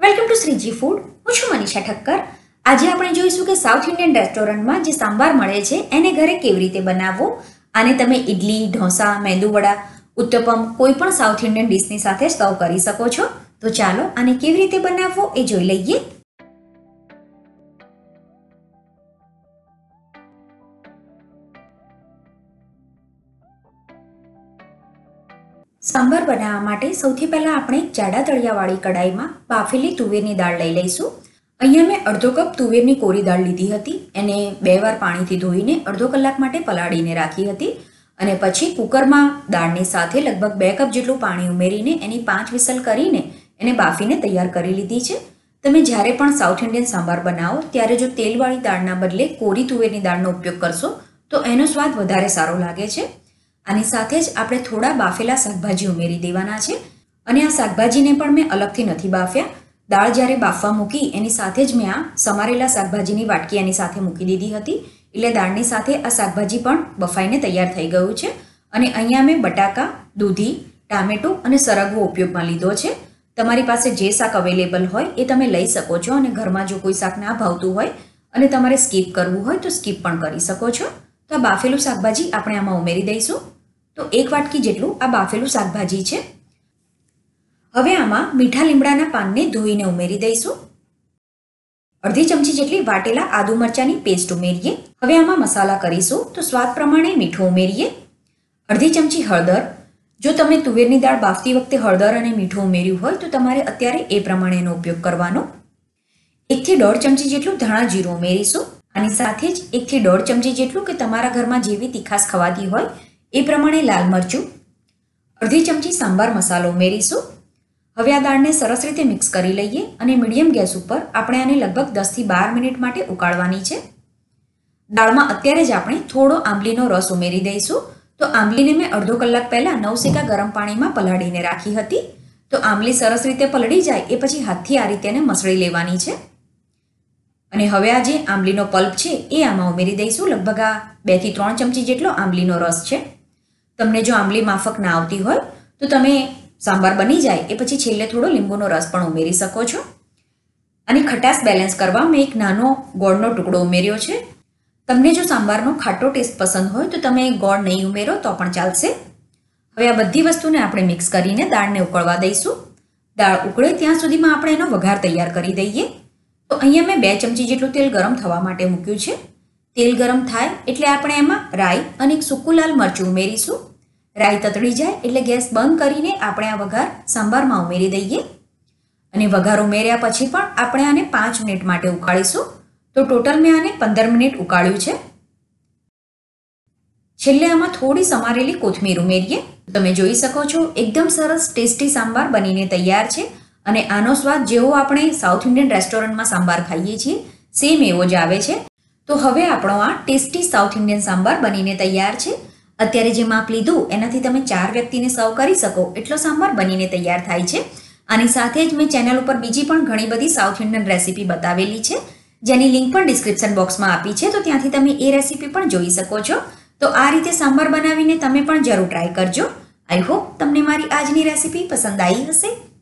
Welcome to Shriji food. હું છું મનીષા ઠક્કર. આજે આપણે જોઈશું કે સાઉથ ઇન્ડિયન રેસ્ટોરન્ટમાં જે સાંભાર મળે છે એને ઘરે કેવી રીતે બનાવવો. આને તમે ઇડલી, ઢોસા, મેંદુવડા, ઉત્તપમ કોઈ પણ સાઉથ ઇન્ડિયન ડિશની સાથે સર્વ કરી શકો છો. તો ચાલો આને કેવી રીતે બનાવવો એ જોઈ લઈએ. સાંભાર બનાવવા માટે સૌથી પહેલાં આપણે જાડા તળિયાવાળી કડાઈમાં બાફેલી તુવેરની દાળ લઈ લઈશું. અહીંયા મેં અડધો કપ તુવેરની કોરી દાળ લીધી હતી. એને 2 વાર પાણીથી ધોઈને અડધો કલાક માટે પલાળીને રાખી હતી અને પછી કુકરમાં દાળની સાથે લગભગ 2 કપ જેટલું પાણી ઉમેરીને એની 5 વિસલ કરીને એને બાફીને તૈયાર કરી લીધી છે. તમે જ્યારે પણ સાઉથ ઇન્ડિયન સાંભાર બનાવો ત્યારે જો તેલવાળી દાળના બદલે કોરી તુવેરની દાળનો ઉપયોગ કરશો તો એનો સ્વાદ વધારે સારો લાગે છે. આની સાથે જ આપણે થોડા બાફેલા શાકભાજી ઉમેરી દેવાના છે અને આ શાકભાજીને પણ મેં અલગથી નથી બાફ્યા. દાળ જ્યારે બાફવા મૂકી એની સાથે જ મેં આ સમારેલા શાકભાજીની વાટકી એની સાથે મૂકી દીધી હતી. એટલે દાળની સાથે આ શાકભાજી પણ બફાઈને તૈયાર થઈ ગયું છે. અને અહીંયા મેં બટાકા, દૂધી, ટામેટું અને સરગવો ઉપયોગમાં લીધો છે. તમારી પાસે જે શાક અવેલેબલ હોય એ તમે લઈ શકો છો અને ઘરમાં જો કોઈ શાક ના ભાવતું હોય અને તમારે સ્કીપ કરવું હોય તો સ્કીપ પણ કરી શકો છો. તો આ બાફેલું શાકભાજી આપણે આમાં ઉમેરી દઈશું. તો 1 વાટકી જેટલું આ બાફેલું શાકભાજી છે. હવે આમાં મીઠા લીમડાના પાનને ધોઈને ઉમેરી દઈશું. અડધી ચમચી જેટલી વાટેલા આદુ મરચાની પેસ્ટ ઉમેરીએ. હવે આમાં મસાલા કરીશું તો સ્વાદ પ્રમાણે મીઠું ઉમેરીએ. અડધી ચમચી હળદર. જો તમે તુવેરની દાળ બાફતી વખતે હળદર અને મીઠું ઉમેર્યું હોય તો તમારે અત્યારે એ પ્રમાણેનો ઉપયોગ કરવાનો. 1 થી 1.5 ચમચી જેટલું ધાણા જીરું ઉમેરીશું. આની સાથે જ 1 થી 1.5 ચમચી જેટલું કે તમારા ઘરમાં જેવી તીખાશ ખવાતી હોય એ પ્રમાણે લાલ મરચું. અડધી ચમચી સાંભાર મસાલો ઉમેરીશું. હવે આ દાળને સરસ રીતે મિક્સ કરી લઈએ અને મીડિયમ ગેસ ઉપર આપણે આને લગભગ 10 થી 12 મિનિટ માટે ઉકાળવાની છે. દાળમાં અત્યારે જ આપણે થોડો આંબલીનો રસ ઉમેરી દઈશું. તો આંબલીને મેં અડધો કલાક પહેલાં નવસેકા ગરમ પાણીમાં પલાળીને રાખી હતી. તો આંબલી સરસ રીતે પલળી જાય એ પછી હાથથી આ રીતે એને મસળી લેવાની છે. અને હવે આ જે આંબલીનો પલ્પ છે એ આમાં ઉમેરી દઈશું. લગભગ આ 2 થી 3 ચમચી જેટલો આંબલીનો રસ છે. તમને જો આંબલી માફક ના આવતી હોય તો તમે સાંભાર બની જાય એ પછી છેલ્લે થોડો લીંબુનો રસ પણ ઉમેરી શકો છો. અને ખટાશ બેલેન્સ કરવા મેં એક નાનો ગોળનો ટુકડો ઉમેર્યો છે. તમને જો સાંભારનો ખાટો ટેસ્ટ પસંદ હોય તો તમે ગોળ નહીં ઉમેરો તો પણ ચાલશે. હવે આ બધી વસ્તુને આપણે મિક્સ કરીને દાળને ઉકળવા દઈશું. દાળ ઉકળે ત્યાં સુધીમાં આપણે એનો વઘાર તૈયાર કરી દઈએ. તો અહીંયા મેં 2 ચમચી જેટલું તેલ ગરમ થવા માટે મૂક્યું છે. તેલ ગરમ થાય એટલે આપણે એમાં રાઈ અને એક સૂકું લાલ મરચું ઉમેરીશું. રાઈ તતડી જાય એટલે ગેસ બંધ કરીને આપણે આ વઘાર સાંભારમાં ઉમેરી દઈએ. અને વઘાર ઉમેર્યા પછી પણ આપણે આને 5 મિનિટ માટે ઉકાળીશું. તો ટોટલ મેં આને 15 મિનિટ ઉકાળ્યું છે. છેલ્લે આમાં થોડી સમારેલી કોથમીર ઉમેરીએ. તમે જોઈ શકો છો એકદમ સરસ ટેસ્ટી સાંભાર બનીને તૈયાર છે. અને આનો સ્વાદ જેવો આપણે સાઉથ ઇન્ડિયન રેસ્ટોરન્ટમાં સાંભાર ખાઈએ છીએ સેમ એવો જ આવે છે. તો હવે આપણો આ ટેસ્ટી સાઉથ ઇન્ડિયન સાંભાર બનીને તૈયાર છે. અત્યારે જે માપ લીધું એનાથી તમે 4 વ્યક્તિને સર્વ કરી શકો એટલો સાંભાર બનીને તૈયાર થાય છે. આની સાથે જ મેં ચેનલ ઉપર બીજી પણ ઘણી બધી સાઉથ ઇન્ડિયન રેસીપી બતાવેલી છે જેની લિંક પણ ડિસ્ક્રિપ્શન બોક્સમાં આપી છે. તો ત્યાંથી તમે એ રેસીપી પણ જોઈ શકો છો. તો આ રીતે સાંભાર બનાવીને તમે પણ જરૂર ટ્રાય કરજો. આઈ હોપ તમને મારી આજની રેસીપી પસંદ આવી હશે.